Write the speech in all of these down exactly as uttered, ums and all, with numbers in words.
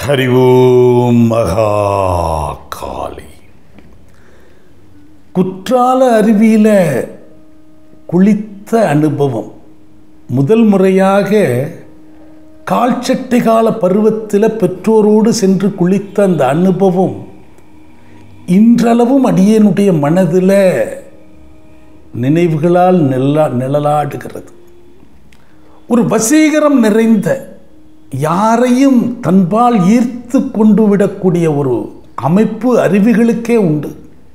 ஹரி ஓம் மகா காளி. குற்றால அருவியில் குளித்த அனுபவம் முதல் முறையாக கால்சட்டை கால பருவத்தில் பெற்றோரோடு சென்று குளித்த அந்த அனுபவம் இன்றளவும் அடியேனுடைய மனதில் நினைவுகளால் நிழலா நிழலாடுகிறது. ஒரு வசீகரம் நிறைந்த, யாரையும் தன்பால் ஈர்த்து கொண்டு விடக்கூடிய ஒரு அமைப்பு அருவிகளுக்கே உண்டு.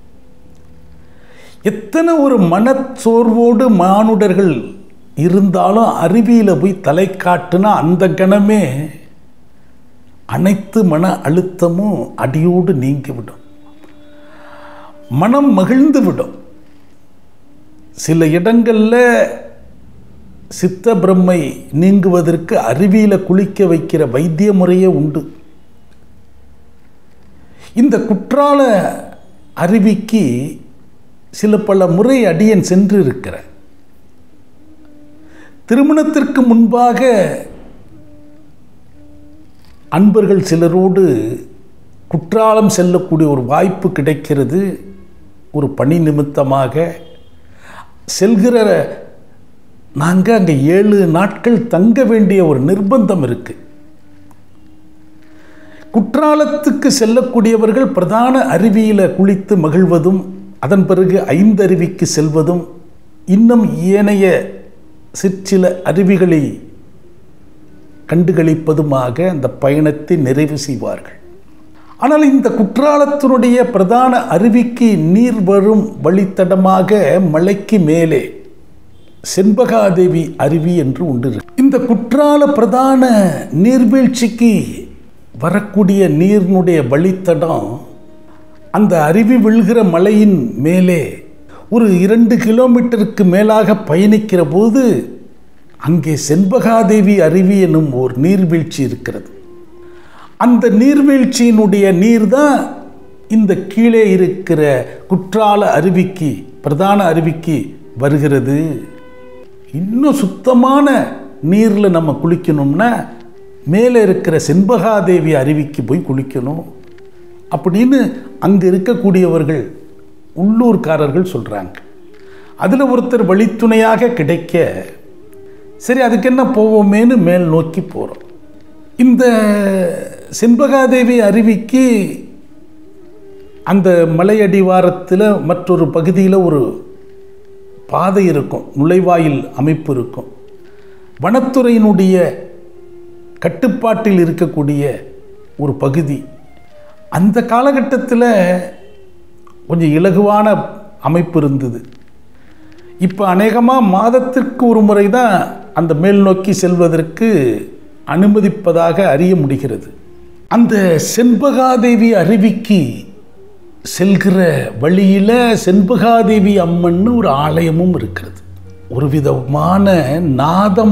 எத்தனை ஒரு மனச்சோர்வோடு மானுடர்கள் இருந்தாலும் அருவியில் போய் தலை காட்டுனா அந்த கணமே அனைத்து மன அழுத்தமும் அடியோடு நீங்கிவிடும், மனம் மகிழ்ந்து விடும். சில இடங்களில் சித்த பிரம்மை நீங்குவதற்கு அருவியில் குளிக்க வைக்கிற வைத்திய முறையே உண்டு. இந்த குற்றால அருவிக்கு சில பல முறை அடியேன் சென்று இருக்கிறேன். திருமணத்திற்கு முன்பாக அன்பர்கள் சிலரோடு குற்றாலம் செல்லக்கூடிய ஒரு வாய்ப்பு கிடைக்கிறது. ஒரு பணி நிமித்தமாக செல்கிற நாங்கள் அங்கே ஏழு நாட்கள் தங்க வேண்டிய ஒரு நிர்பந்தம் இருக்கு. குற்றாலத்துக்கு செல்லக்கூடியவர்கள் பிரதான அருவியில் குளித்து மகிழ்வதும், அதன் பிறகு ஐந்து அருவிக்கு செல்வதும், இன்னும் ஏனைய சிற்சில அருவிகளை கண்டுகளிப்பதுமாக அந்த பயணத்தை நிறைவு செய்வார்கள். ஆனால் இந்த குற்றாலத்தினுடைய பிரதான அருவிக்கு நீர் வரும் வழித்தடமாக மலைக்கு மேலே செண்பகாதேவி அருவி என்று உண்டு. இந்த குற்றால பிரதான நீர்வீழ்ச்சிக்கு வரக்கூடிய நீரினுடைய வழித்தடம் அந்த அருவி விழுகிற மலையின் மேலே ஒரு இரண்டு கிலோமீட்டருக்கு மேலாக பயணிக்கிற போது அங்கே செண்பகாதேவி அருவி எனும் ஒரு நீர்வீழ்ச்சி இருக்கிறது. அந்த நீர்வீழ்ச்சியினுடைய நீர் தான் இந்த கீழே இருக்கிற குற்றால அருவிக்கு, பிரதான அருவிக்கு வருகிறது. இன்னும் சுத்தமான நீரில் நம்ம குளிக்கணும்னா மேலே இருக்கிற செண்பகாதேவி அருவிக்கு போய் குளிக்கணும் அப்படின்னு அங்கே இருக்கக்கூடியவர்கள், உள்ளூர்காரர்கள் சொல்கிறாங்க. அதில் ஒருத்தர் வழித்துணையாக கிடைக்க, சரி அதுக்கு என்ன போவோமேன்னு மேல் நோக்கி போகிறோம். இந்த செண்பகாதேவி அருவிக்கு அந்த மலையடிவாரத்தில் மற்றொரு பகுதியில் ஒரு பாதை இருக்கும், நுழைவாயில் அமைப்பு இருக்கும். வனத்துறையினுடைய கட்டுப்பாட்டில் இருக்கக்கூடிய ஒரு பகுதி. அந்த காலகட்டத்தில் கொஞ்சம் இலகுவான அமைப்பு இருந்தது. இப்போ அநேகமாக மாதத்திற்கு ஒரு முறை தான் அந்த மேல் நோக்கி செல்வதற்கு அனுமதிப்பதாக அறிய முடிகிறது. அந்த செண்பகாதேவி அருவிக்கு செல்கிற வழியில் செண்பகாதேவி அம்மன்னு ஒரு ஆலயமும் இருக்கிறது. ஒரு விதமான நாதம்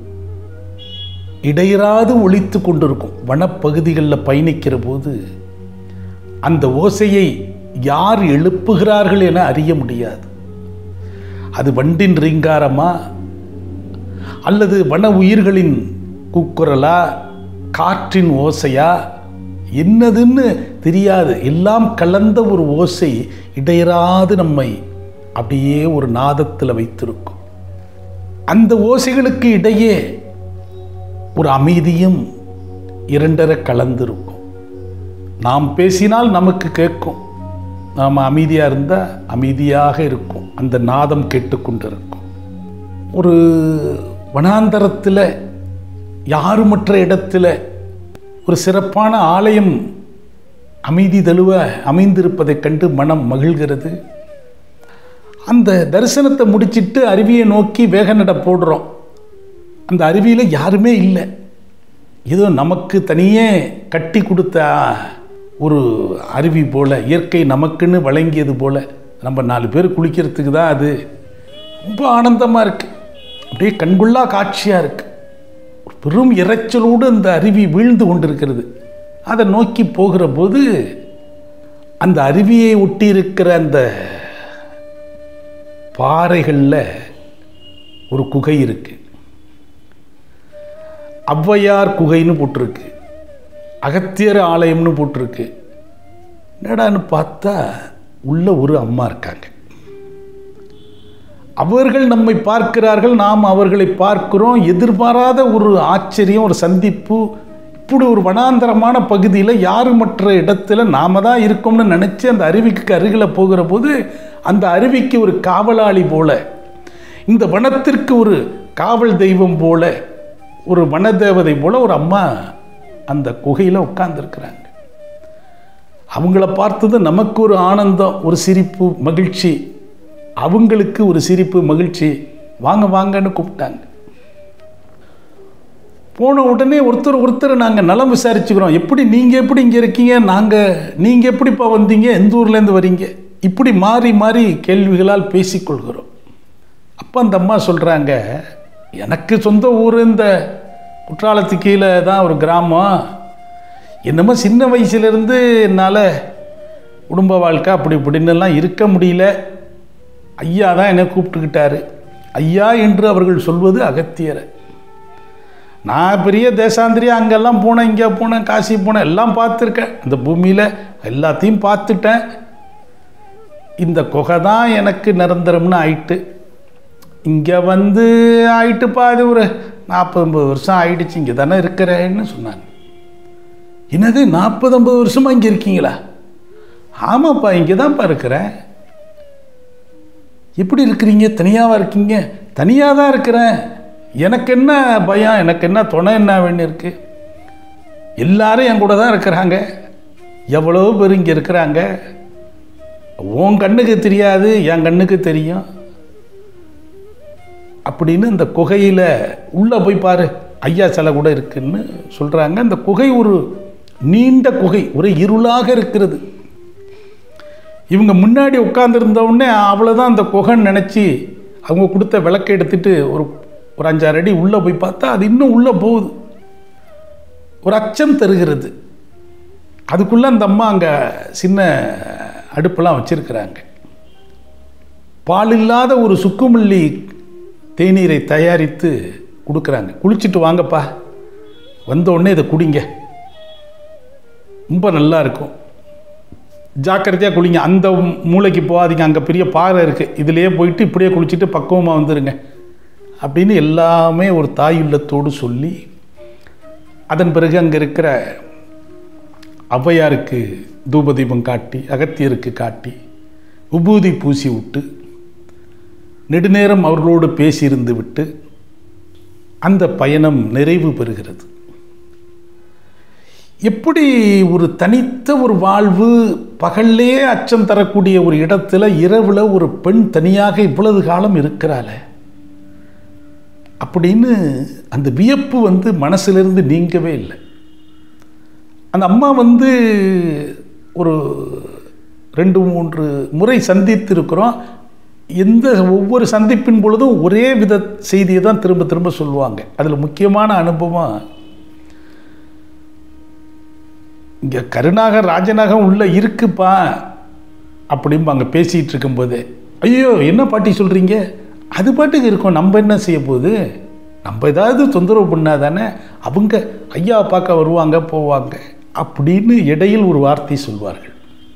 இடையராது ஒலித்து கொண்டிருக்கும். வனப்பகுதிகளில் பயணிக்கிற போது அந்த ஓசையை யார் எழுப்புகிறார்கள் என அறிய முடியாது. அது வண்டின் ரீங்காரமா அல்லது வன உயிர்களின் கூக்குரலா, காற்றின் ஓசையா, என்னதுன்னு தெரியாது. எல்லாம் கலந்த ஒரு ஓசை இடையராது நம்மை அப்படியே ஒரு நாதத்தில் வைத்திருக்கும். அந்த ஓசைகளுக்கு இடையே ஒரு அமைதியும் இரண்டரை கலந்திருக்கும். நாம் பேசினால் நமக்கு கேட்கும், நாம் அமைதியாக இருந்தால் அமைதியாக இருக்கும், அந்த நாதம் கேட்டுக்கொண்டு இருக்கும். ஒரு வனாந்தரத்தில் யாருமற்ற இடத்துல ஒரு சிறப்பான ஆலயம் அமைதி தழுவ அமைந்திருப்பதைக் கண்டு மனம் மகிழ்கிறது. அந்த தரிசனத்தை முடிச்சிட்டு அருவியை நோக்கி வேக நட போடுறோம். அந்த அருவியில் யாருமே இல்லை, ஏதோ நமக்கு தனியே கட்டி கொடுத்த ஒரு அருவி போல், இயற்கை நமக்குன்னு வழங்கியது போல். நம்ம நாலு பேர் குளிக்கிறதுக்கு தான் அது. ரொம்ப ஆனந்தமாக இருக்குது, அப்படியே கண்கொள்ளா காட்சியாக இருக்குது. பெரும் இறைச்சலோடு அந்த அருவி வீழ்ந்து கொண்டிருக்கிறது. அதை நோக்கி போகிற போது அந்த அருவியை ஒட்டி இருக்கிற அந்த பாறைகளில் ஒரு குகை இருக்கு. ஔவையார் குகைன்னு போட்டிருக்கு. அகத்தியர் ஆலயம்னு போட்டிருக்கு. என்னடான்னு பார்த்தா உள்ள ஒரு அம்மா இருக்காங்க. அவர்கள் நம்மை பார்க்கிறார்கள், நாம் அவர்களை பார்க்கிறோம். எதிர்பாராத ஒரு ஆச்சரியம், ஒரு சந்திப்பு. இப்படி ஒரு வனாந்தரமான பகுதியில் யாருமற்ற இடத்துல நாம தான் இருக்கோம்னு நினச்சி அந்த அருவிக்கு அருகில் போகிற போது அந்த அருவிக்கு ஒரு காவலாளி போல, இந்த வனத்திற்கு ஒரு காவல் தெய்வம் போல, ஒரு வனதேவதை போல ஒரு அம்மா அந்த குகையில் உட்கார்ந்துருக்கிறாங்க. அவங்கள பார்த்தது நமக்கு ஒரு ஆனந்தம், ஒரு சிரிப்பு, மகிழ்ச்சி. அவங்களுக்கு ஒரு சிரிப்பு, மகிழ்ச்சி. வாங்க வாங்கன்னு கூப்பிட்டாங்க. போன உடனே ஒருத்தர் ஒருத்தர் நாங்கள் நலம் விசாரிச்சுக்கிறோம். எப்படி நீங்கள் எப்படி இங்கே இருக்கீங்க, நாங்கள் நீங்கள் எப்படிப்பா வந்தீங்க, எந்த ஊர்லேருந்து வரீங்க, இப்படி மாறி மாறி கேள்விகளால் பேசிக்கொள்கிறோம். அப்போ அந்த அம்மா சொல்கிறாங்க, எனக்கு சொந்த ஊர் இந்த குற்றாலத்துக்கு கீழே தான் ஒரு கிராமம். என்னமோ சின்ன வயசுலேருந்து என்னால் குடும்ப வாழ்க்கை அப்படி இப்படின்னெல்லாம் இருக்க முடியல. ஐயா தான் என்னை கூப்பிட்டுக்கிட்டாரு. ஐயா என்று அவர்கள் சொல்வது அகத்தியரை. நான் பெரிய தேசாந்திரியா அங்கெல்லாம் போனேன், இங்கே போனேன், காசி போனேன், எல்லாம் பார்த்துருக்கேன். அந்த பூமியில் எல்லாத்தையும் பார்த்துட்டேன். இந்த குகை தான் எனக்கு நிரந்தரம்னு ஆயிட்டு. இங்கே வந்து ஆயிட்டுப்பா, அது ஒரு நாற்பது ஐம்பது வருஷம் ஆயிடுச்சு, இங்கே தானே இருக்கிறேன்னு சொன்னாங்க. என்னது நாற்பது ஐம்பது வருஷமாக இங்கே இருக்கீங்களா? ஆமாப்பா, இங்கே தான்ப்பா இருக்கிறேன். எப்படி இருக்கிறீங்க? தனியாகவா இருக்கீங்க? தனியாக தான் இருக்கிறேன். எனக்கு என்ன பயம், எனக்கு என்ன துணை, என்ன வேண்டியிருக்கு? எல்லாரும் என் கூட தான் இருக்கிறாங்க. எவ்வளோ பேர் இங்கே இருக்கிறாங்க. உன் கண்ணுக்கு தெரியாது, என் கண்ணுக்கு தெரியும் அப்படின்னு இந்த குகையில் உள்ளே போய் பாரு, ஐயா சிலை கூட இருக்குன்னு சொல்கிறாங்க. அந்த குகை ஒரு நீண்ட குகை, ஒரு இருளாக இருக்கிறது. இவங்க முன்னாடி உட்கார்ந்துருந்தவுடனே அவ்வளோதான் அந்த குகைன்னு நினச்சி அவங்க கொடுத்த விளக்கை எடுத்துகிட்டு ஒரு ஒரு அஞ்சாறு அடி உள்ளே போய் பார்த்தா அது இன்னும் உள்ளே போகுது. ஒரு அச்சம் தருகிறது. அதுக்குள்ளே அந்த அம்மா அங்கே சின்ன அடுப்பெல்லாம் வச்சுருக்கிறாங்க. பால் இல்லாத ஒரு சுக்குமல்லி தேநீரை தயாரித்து கொடுக்குறாங்க. குளிச்சுட்டு வாங்கப்பா, வந்த உடனே இதை குடிங்க, ரொம்ப நல்லா இருக்கும், ஜாக்கிரதையாக குளிங்க, அந்த மூளைக்கு போகாதீங்க, அங்கே பெரிய பாறை இருக்குது, இதிலேயே போயிட்டு இப்படியே குளிச்சுட்டு பக்குவமாக வந்துடுங்க அப்படின்னு எல்லாமே ஒரு தாயுள்ளத்தோடு சொல்லி, அதன் பிறகு அங்கே இருக்கிற ஔவையாருக்கு தூபதீபம் காட்டி, அகத்தியருக்கு காட்டி, விபூதி பூசி விட்டு, நெடுநேரம் அவர்களோடு பேசியிருந்து விட்டு அந்த பயணம் நிறைவு பெறுகிறது. எப்படி ஒரு தனித்த ஒரு வாழ்வு, பகல்லே அச்சம் தரக்கூடிய ஒரு இடத்துல இரவில் ஒரு பெண் தனியாக இவ்வளவு காலம் இருக்கிறாள அப்படின்னு அந்த வியப்பு வந்து மனசிலிருந்து நீங்கவே இல்லை. அந்த அம்மா வந்து ஒரு ரெண்டு மூன்று முறை சந்தித்து இருக்கிறோம். எந்த ஒவ்வொரு சந்திப்பின் பொழுதும் ஒரே வித செய்தியை தான் திரும்ப திரும்ப சொல்லுவாங்க. அதில் முக்கியமான அனுபவம், இங்கே கருணாகர் ராஜநாகம் உள்ளே இருக்குப்பா அப்படிம்பாங்க பேசிகிட்டு இருக்கும்போது. ஐயோ என்ன பாட்டி சொல்கிறீங்க, அது பாட்டுக்கு இருக்கும், நம்ம என்ன செய்ய போகுது, நம்ம ஏதாவது தொந்தரவு பண்ணால் தானே அவங்க ஐயா பார்க்க வருவாங்க போவாங்க அப்படின்னு இடையில் ஒரு வார்த்தை சொல்வார்கள்.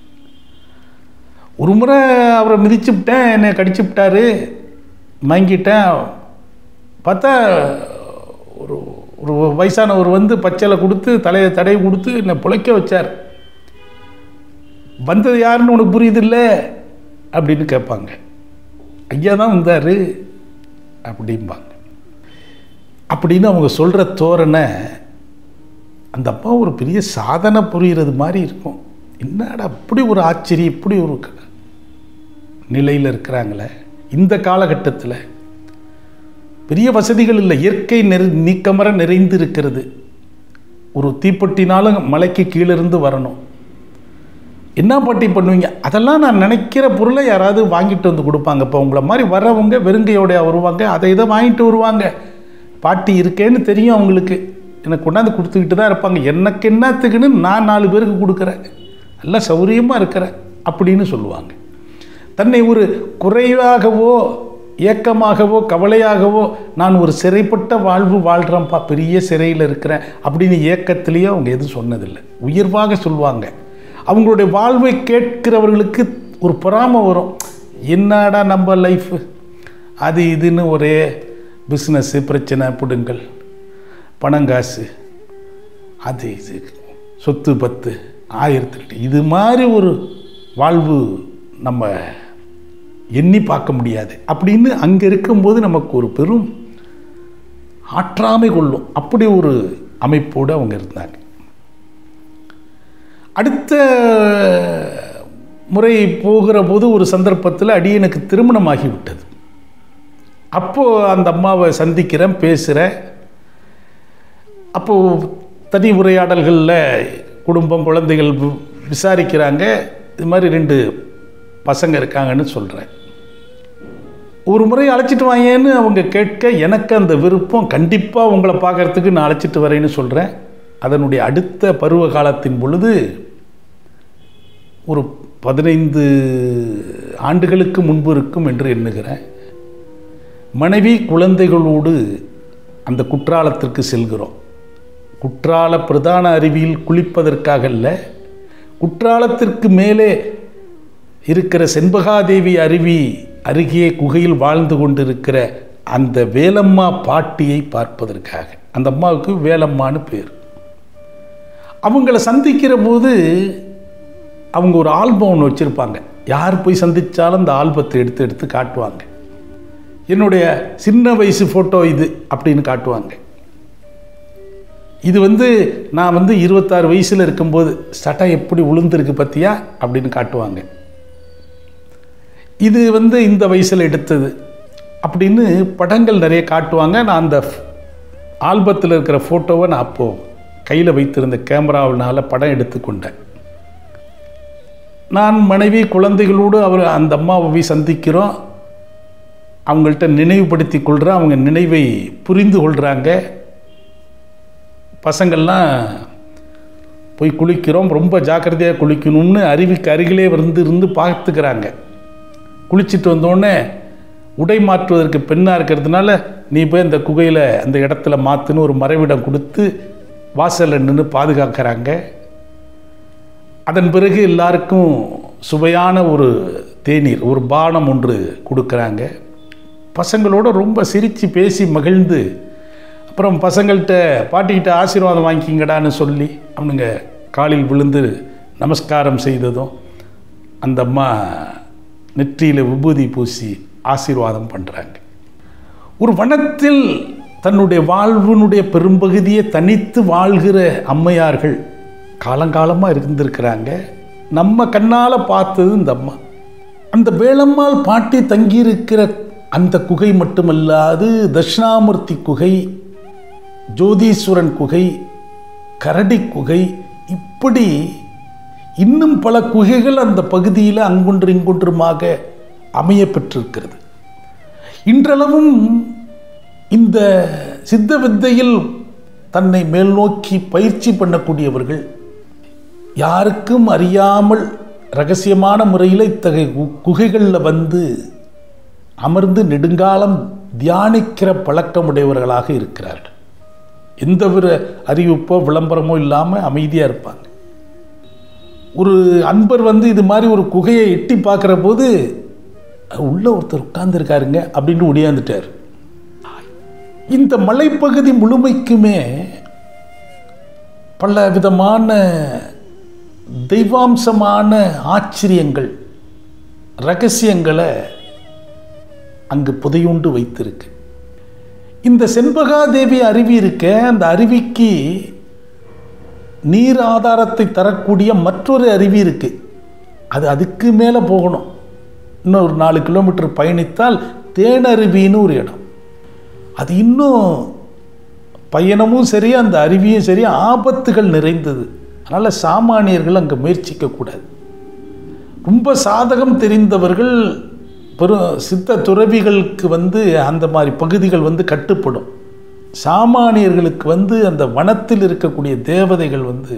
ஒரு முறை அவரை மிதிச்சு விட்டேன், என்னை கடிச்சு விட்டார், மயங்கிட்டேன். பார்த்தா ஒரு ஒரு வயசானவர் வந்து பச்சைலை கொடுத்து தலையை தடவை கொடுத்து என்னை பிழைக்க வச்சார். வந்தது யாருன்னு உனக்கு புரியுது இல்லை அப்படின்னு கேட்பாங்க. ஐயா தான் வந்தார் அப்படிம்பாங்க. அப்படின்னு அவங்க சொல்கிற தோரணை அந்த அப்பா ஒரு பெரிய சாதனை புரிகிறது மாதிரி இருக்கும். என்னடா அப்படி ஒரு ஆச்சரியம், இப்படி ஒரு நிலையில் இருக்கிறாங்களே. இந்த காலகட்டத்தில் பெரிய வசதிகள் இல்லை, இயற்கை நெரு நீக்கமர நிறைந்து இருக்கிறது. ஒரு தீப்பெட்டினாலும் மலைக்கு கீழிருந்து வரணும். என்ன பாட்டி பண்ணுவீங்க? அதெல்லாம் நான் நினைக்கிற பொருளை யாராவது வாங்கிட்டு வந்து கொடுப்பாங்க. இப்போ உங்களை மாதிரி வரவங்க வெறுங்கையோடைய வருவாங்க, அதை இதை வாங்கிட்டு வருவாங்க. பாட்டி இருக்கேன்னு தெரியும் அவங்களுக்கு, எனக்கு கொண்டாந்து கொடுத்துக்கிட்டு தான் இருப்பாங்க. எனக்கு என்னத்துக்குன்னு நான் நாலு பேருக்கு கொடுக்குறேன், நல்லா சௌரியமாக இருக்கிறேன் அப்படின்னு சொல்லுவாங்க. தன்னை ஒரு குறைவாகவோ ஏக்கமாகவோ கவலையாகவோ நான் ஒரு சிறைப்பட்ட வாழ்வு வாழ்கிறேன்ப்பா, பெரிய சிறையில் இருக்கிறேன் அப்படின்னு ஏக்கத்திலேயே அவங்க எதுவும் சொன்னதில்லை. உயர்வாக சொல்லுவாங்க. அவங்களுடைய வாழ்வை கேட்கிறவர்களுக்கு ஒரு பொறாமை வரும். என்னடா நம்ம லைஃபு அது இதுன்னு ஒரே பிஸ்னஸ்ஸு, பிரச்சனை, பிடுங்கல், பணங்காசு, அது இது, சொத்து பத்து, ஆயிரத்தெட்டு, இது மாதிரி ஒரு வாழ்வு நம்ம எண்ணி பார்க்க முடியாது அப்படின்னு அங்கே இருக்கும்போது நமக்கு ஒரு பெரும் ஆற்றாமை கொள்ளும். அப்படி ஒரு அமைப்போடு அவங்க இருந்தாங்க. அடுத்த முறை போகிற போது ஒரு சந்தர்ப்பத்தில் அடியனுக்கு திருமணம் ஆகிவிட்டது. அப்போது அந்த அம்மாவை சந்திக்கிறேன், பேசுகிறேன். அப்போது தனி உரையாடல்களில் குடும்பம், குழந்தைகள் விசாரிக்கிறாங்க. இது மாதிரி ரெண்டு பசங்க இருக்காங்கன்னு சொல்கிறேன். ஒரு முறை அழைச்சிட்டு வாங்கன்னு அவங்க கேட்க எனக்கு அந்த விருப்பம், கண்டிப்பாக உங்களை பார்க்குறதுக்கு நான் அழைச்சிட்டு வரேன்னு சொல்கிறேன். அதனுடைய அடுத்த பருவ காலத்தின் பொழுது ஒரு பதினைந்து ஆண்டுகளுக்கு முன்பு இருக்கும் என்று எண்ணுகிறேன். மனைவி குழந்தைகளோடு அந்த குற்றாலத்திற்கு செல்கிறோம். குற்றால பிரதான அருவியில் குளிப்பதற்காக அல்ல, குற்றாலத்திற்கு மேலே இருக்கிற செண்பகாதேவி அருவி அருகே குகையில் வாழ்ந்து கொண்டிருக்கிற அந்த வேலம்மா பாட்டியை பார்ப்பதற்காக. அந்த அம்மாவுக்கு வேலம்மான்னு பேர். அவங்கள சந்திக்கிற போது அவங்க ஒரு ஆல்பம் ஒன்று வச்சுருப்பாங்க. யார் போய் சந்தித்தாலும் அந்த ஆல்பத்தை எடுத்து எடுத்து காட்டுவாங்க. என்னுடைய சின்ன வயசு ஃபோட்டோ இது அப்படின்னு காட்டுவாங்க. இது வந்து நான் வந்து இருபத்தாறு வயசில் இருக்கும்போது சட்டை எப்படி உளுந்துருக்கு பற்றியா அப்படின்னு காட்டுவாங்க. இது வந்து இந்த வயசில் எடுத்தது அப்படின்னு படங்கள் நிறைய காட்டுவாங்க. நான் அந்த ஆல்பத்தில் இருக்கிற ஃபோட்டோவை நான் அப்போது கையில் வைத்திருந்த கேமராவினால் படம் எடுத்துக்கொண்டேன். நான் மனைவி குழந்தைகளோடு அவர் அந்த அம்மாவை போய் சந்திக்கிறோம். அவங்கள்ட்ட நினைவுபடுத்தி கொள்கிறேன். அவங்க நினைவை புரிந்து கொள்கிறாங்க. பசங்கள்லாம் போய் குளிக்கிறோம். ரொம்ப ஜாக்கிரதையாக குளிக்கணும்னு அருவிக்கு அருகிலே வந்து இருந்து பார்த்துக்கிறாங்க. குளிச்சுட்டு வந்தோடனே உடை மாற்றுவதற்கு பெண்ணாக இருக்கிறதுனால நீ போய் அந்த குகையில் அந்த இடத்துல மாற்றுன்னு ஒரு மறைவிடம் கொடுத்து வாசலில் நின்று பாதுகாக்கிறாங்க. அதன் பிறகு எல்லாருக்கும் சுவையான ஒரு தேநீர், ஒரு பானம் ஒன்று கொடுக்குறாங்க. பசங்களோட ரொம்ப சிரித்து பேசி மகிழ்ந்து அப்புறம் பசங்கள்கிட்ட பாட்டிக்கிட்ட ஆசீர்வாதம் வாங்கிக்கிங்கடான்னு சொல்லி அவனுங்க காலில் விழுந்து நமஸ்காரம் செய்ததும் அந்த அம்மா நெற்றியில் விபூதி பூசி ஆசீர்வாதம் பண்ணுறாங்க. ஒரு வனத்தில் தன்னுடைய வாழ்வினுடைய பெரும்பகுதியை தனித்து வாழ்கிற அம்மையார்கள் காலங்காலமாக இருந்திருக்கிறாங்க. நம்ம கண்ணால் பார்த்தது இந்த அம்மா. அந்த வேலம்மாள் பாட்டி தங்கியிருக்கிற அந்த குகை மட்டுமல்லாது தட்சிணாமூர்த்தி குகை, ஜோதீஸ்வரன் குகை, கரடி குகை, இப்படி இன்னும் பல குகைகள் அந்த பகுதியில் அங்கொன்று இங்கொன்றுமாக அமைய பெற்றிருக்கிறது. இன்றளவும் இந்த சித்த வித்தையில் தன்னை மேல் நோக்கி பயிற்சி பண்ணக்கூடியவர்கள் யாருக்கும் அறியாமல் இரகசியமான முறையில் இத்தகைய குகைகளில் வந்து அமர்ந்து நெடுங்காலம் தியானிக்கிற பழக்கமுடையவர்களாக இருக்கிறார்கள். எந்த ஒரு அறிவிப்போ விளம்பரமோ இல்லாமல் அமைதியாக இருப்பாங்க. ஒரு அன்பர் வந்து இது மாதிரி ஒரு குகையை எட்டி பார்க்குற போது உள்ள ஒருத்தர் உட்கார்ந்துருக்காருங்க அப்படின்னு ஒடியாந்துட்டார். இந்த மலைப்பகுதி முழுமைக்குமே பல விதமான தெய்வாம்சமான ஆச்சரியங்கள், ரகசியங்களை அங்கு புதையுண்டு வைத்திருக்கு. இந்த செண்பகாதேவி அருவி இருக்க, அந்த அருவிக்கு நீர் ஆதாரத்தை தரக்கூடிய மற்றொரு அருவி இருக்குது. அது அதுக்கு மேலே போகணும். இன்னும் ஒரு நாலு கிலோமீட்டர் பயணித்தால் தேனருவின்னு ஒரு இடம். அது இன்னும் பயணமும் சரி, அந்த அருவியும் சரி, ஆபத்துகள் நிறைந்தது. அதனால் சாமானியர்கள் அங்கே முயற்சிக்கக்கூடாது. ரொம்ப சாதகம் தெரிந்தவர்கள், பெரும் சித்த துறவிகளுக்கு வந்து அந்த மாதிரி பகுதிகள் வந்து கட்டுப்படும். சாமானியர்களுக்கு வந்து அந்த வனத்தில் இருக்கக்கூடிய தேவதைகள் வந்து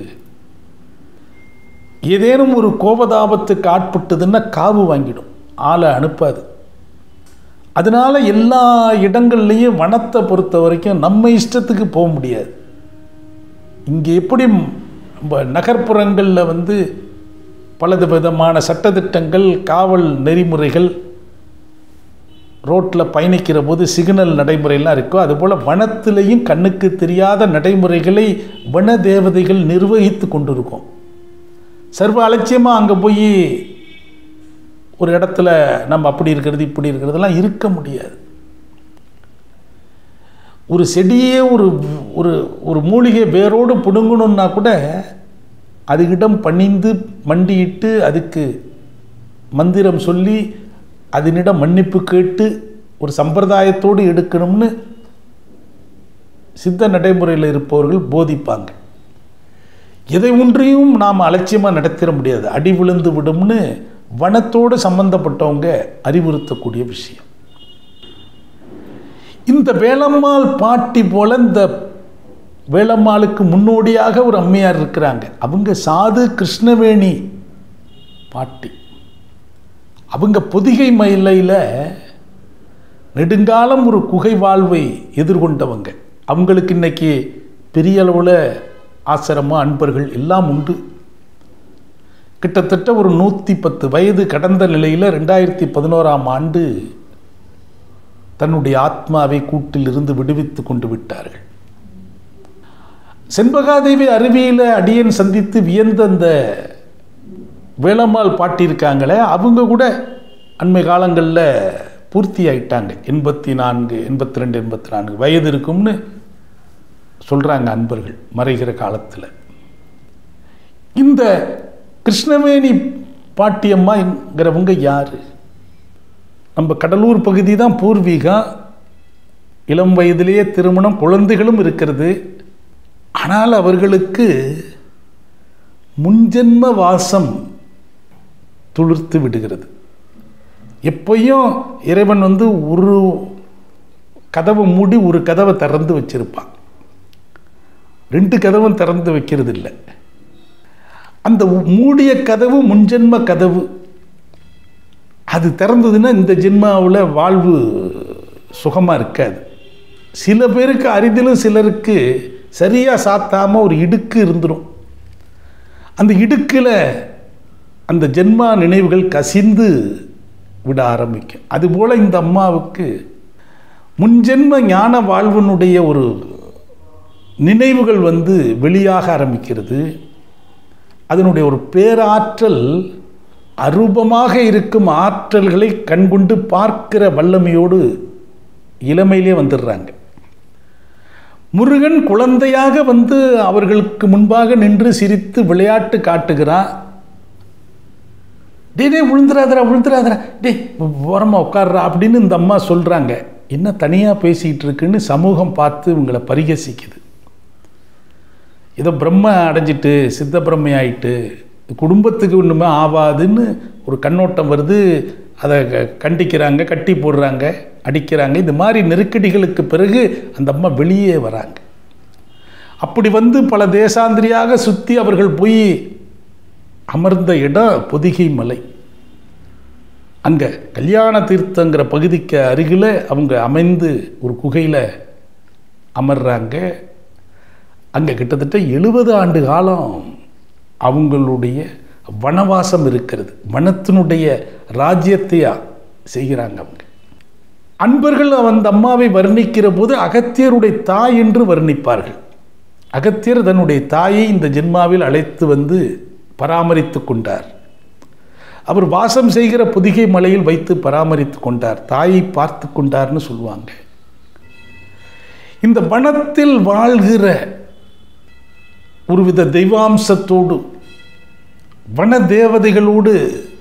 ஏதேனும் ஒரு கோபதாபத்துக்கு ஆட்பட்டதுன்னா காவு வாங்கிடும், ஆளை அனுப்பாது. அதனால் எல்லா இடங்கள்லையும் வனத்தை பொறுத்த வரைக்கும் நம்ம இஷ்டத்துக்கு போக முடியாது. இங்கே எப்படி நகர்ப்புறங்களில் வந்து பலது விதமான சட்டத்திட்டங்கள், காவல் நெறிமுறைகள், ரோட்டில் பயணிக்கிற போது சிக்னல் நடைமுறையெல்லாம் இருக்கோ, அதுபோல் வனத்திலையும் கண்ணுக்கு தெரியாத நடைமுறைகளை வன தேவதைகள் நிர்வகித்து கொண்டிருக்கோம். சர்வ அலட்சியமாக அங்கே போய் ஒரு இடத்துல நம்ம அப்படி இருக்கிறது இப்படி இருக்கிறதெல்லாம் இருக்க முடியாது. ஒரு செடியே ஒரு ஒரு ஒரு மூலிகை வேரோடு பிடுங்கணுன்னா கூட அதுக்கிடம் பணிந்து மண்டியிட்டு அதுக்கு மந்திரம் சொல்லி அதனிடம் மன்னிப்பு கேட்டு ஒரு சம்பிரதாயத்தோடு எடுக்கணும்னு சித்த நடைமுறையில் இருப்பவர்கள் போதிப்பாங்க. எதை ஒன்றையும் நாம் அலட்சியமாக நடத்திட முடியாது, அடி விழுந்து விடும்னு வனத்தோடு சம்பந்தப்பட்டவங்க அறிவுறுத்தக்கூடிய விஷயம். இந்த வேலம்மாள் பாட்டி போல இந்த வேலம்மாளுக்கு முன்னோடியாக ஒரு அம்மையார் இருக்கிறாங்க. அவங்க சாது கிருஷ்ணவேணி பாட்டி. அவங்க பொதிகை மலையில் நெடுங்காலம் ஒரு குகை வாழ்வை எதிர்கொண்டவங்க. அவங்களுக்கு இன்னைக்கு பெரிய அளவில் ஆசிரமம், அன்பர்கள் எல்லாம் உண்டு. கிட்டத்தட்ட ஒரு நூற்றி பத்து வயது கடந்த நிலையில் ரெண்டாயிரத்தி பதினோராம் ஆண்டு தன்னுடைய ஆத்மாவை கூட்டில் இருந்து விடுவித்து கொண்டு விட்டார்கள். செண்பகாதேவி அருவியில் அடியன் சந்தித்து வியந்த அந்த வேலம்மாள் பாட்டி இருக்காங்களே, அவங்க கூட அண்மை காலங்களில் பூர்த்தி ஆகிட்டாங்க. எண்பத்தி நான்கு எண்பத்தி ரெண்டு எண்பத்தி நான்கு வயது இருக்கும்னு சொல்கிறாங்க அன்பர்கள் மறைகிற காலத்தில். இந்த கிருஷ்ணவேணி பாட்டியம்மாங்கிறவங்க யார்? நம்ம கடலூர் பகுதி தான் பூர்வீகம். இளம் வயதிலேயே திருமணம், குழந்தைகளும் இருக்கிறது. ஆனால் அவர்களுக்கு முன்ஜென்ம வாசம் துளிர்த்து விடுகிறது. எப்பையும் இறைவன் வந்து ஒரு கதவை மூடி ஒரு கதவை திறந்து வச்சிருப்பான், ரெண்டு கதவும் திறந்து வைக்கிறது இல்லை. அந்த மூடிய கதவு முன்ஜென்ம கதவு. அது திறந்ததுன்னா இந்த ஜென்மாவில் வாழ்வு சுகமாக இருக்காது. சில பேருக்கு அரிதிலும் சிலருக்கு சரியாக சாத்தாமல் ஒரு இடுக்கு இருந்துடும். அந்த இடுக்கில் அந்த ஜென்மா நினைவுகள் கசிந்து விட ஆரம்பிக்கும். அதுபோல் இந்த அம்மாவுக்கு முன்ஜென்ம ஞான வாழ்வினுடைய ஒரு நினைவுகள் வந்து வெளியாக ஆரம்பிக்கிறது. அதனுடைய ஒரு பேராற்றல் அரூபமாக இருக்கும் ஆற்றல்களை கண்கொண்டு பார்க்கிற வல்லமையோடு இளமையிலே வந்துடுறாங்க. முருகன் குழந்தையாக வந்து அவர்களுக்கு முன்பாக நின்று சிரித்து விளையாட்டு காட்டுகிறான். டே டே விழுந்துராதரா விழுந்துராதரா டே ஓரமாக உட்கார்றா அப்படின்னு இந்த அம்மா சொல்கிறாங்க. என்ன தனியாக பேசிகிட்டு இருக்குன்னு சமூகம் பார்த்து இவங்களை பரிகசிக்குது. ஏதோ பிரம்ம அடைஞ்சிட்டு சித்த பிரம்மை ஆயிட்டு குடும்பத்துக்கு ஒன்றுமே ஆகாதுன்னு ஒரு கண்ணோட்டம் வருது. அதை கண்டிக்கிறாங்க, கட்டி போடுறாங்க, அடிக்கிறாங்க. இந்த மாதிரி நெருக்கடிகளுக்கு பிறகு அந்த அம்மா வெளியே வராங்க. அப்படி வந்து பல தேசாந்திரியாக சுற்றி அவர்கள் போய் அமர்ந்த இடம் பொதிகை மலை. அங்கே கல்யாண தீர்த்தங்கிற பகுதிக்கு அருகில் அவங்க அமைந்து ஒரு குகையில் அமர்றாங்க. அங்கே கிட்டத்தட்ட எழுபது ஆண்டு காலம் அவங்களுடைய வனவாசம் இருக்கிறது. வனத்தினுடைய ராஜ்யத்தையா செய்கிறாங்க அவங்க. அன்பர்கள் அந்த அம்மாவை வர்ணிக்கிற போது அகத்தியருடைய தாய் என்று வர்ணிப்பார்கள். அகத்தியர் தன்னுடைய தாயை இந்த ஜென்மாவில் அழைத்து வந்து பராமரித்து கொண்டார். அவர் வாசம் செய்கிற பொதிகை மலையில் வைத்து பராமரித்து கொண்டார், தாயை பார்த்து கொண்டார்னு சொல்லுவாங்க. இந்த வனத்தில் வாழ்கிற ஒருவித தெய்வாம்சத்தோடு வன தேவதைகளோடு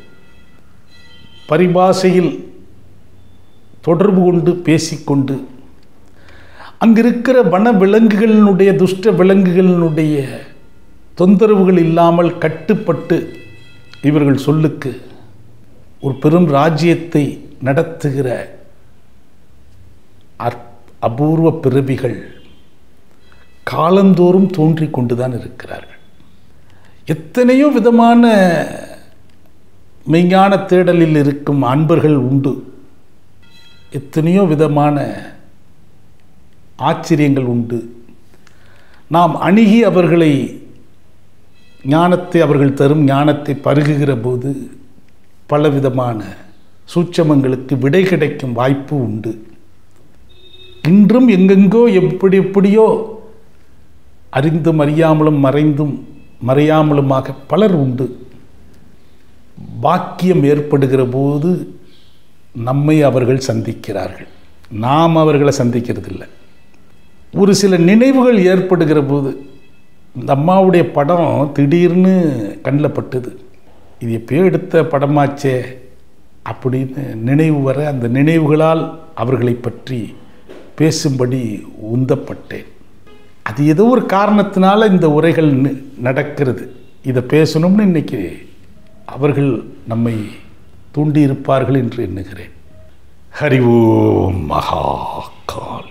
பரிபாஷையில் தொடர்பு கொண்டு பேசிக்கொண்டு அங்கிருக்கிற வன விலங்குகளினுடைய துஷ்ட விலங்குகளினுடைய தொந்தரவுகள் இல்லாமல் கட்டுப்பட்டு இவர்கள் சொல்லுக்கு ஒரு பெரும் ராஜ்யத்தை நடத்துகிற அபூர்வ பிறவிகள் காலந்தோறும் தோன்றி கொண்டுதான் இருக்கிறார்கள். எத்தனையோ விதமான மெய்ஞான தேடலில் இருக்கும் அன்பர்கள் உண்டு. எத்தனையோ விதமான ஆச்சரியங்கள் உண்டு. நாம் அணுகி அவர்களை ஞானத்தை அவர்கள் தரும் ஞானத்தை பருகுகிற போது பலவிதமான சூட்சமங்களுக்கு விடை கிடைக்கும் வாய்ப்பு உண்டு. இன்றும் எங்கெங்கோ எப்படி எப்படியோ அறிந்தும் அறியாமலும் மறைந்தும் மறையாமலுமாக பலர் உண்டு. பாக்கியம் ஏற்படுகிற போது நம்மை அவர்கள் சந்திக்கிறார்கள், நாம் அவர்களை சந்திக்கிறதில்லை. ஒரு சில நினைவுகள் ஏற்படுகிற போது, இந்த அம்மாவுடைய படம் திடீர்னு கண்ணில் பட்டுது, இது எப்பயோ எடுத்த படமாச்சே அப்படின்னு நினைவு வர, அந்த நினைவுகளால் அவர்களை பற்றி பேசும்படி உந்தப்பட்டேன். அது ஏதோ ஒரு காரணத்தினால இந்த உரைகள் நடக்கிறது. இதை பேசணும்னு இன்னைக்கு அவர்கள் நம்மை தூண்டியிருப்பார்கள் என்று எண்ணுகிறேன். ஹரி ஓம் மகாகால்.